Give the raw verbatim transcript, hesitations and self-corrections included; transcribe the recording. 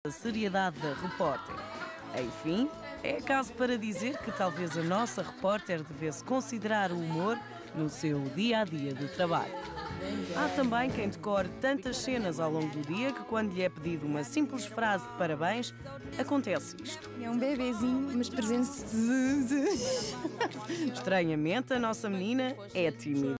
A seriedade da repórter. Enfim, é caso para dizer que talvez a nossa repórter devesse considerar o humor no seu dia-a-dia de trabalho. Há também quem decore tantas cenas ao longo do dia que quando lhe é pedido uma simples frase de parabéns, acontece isto. É um bebezinho, mas presente. Estranhamente, a nossa menina é tímida.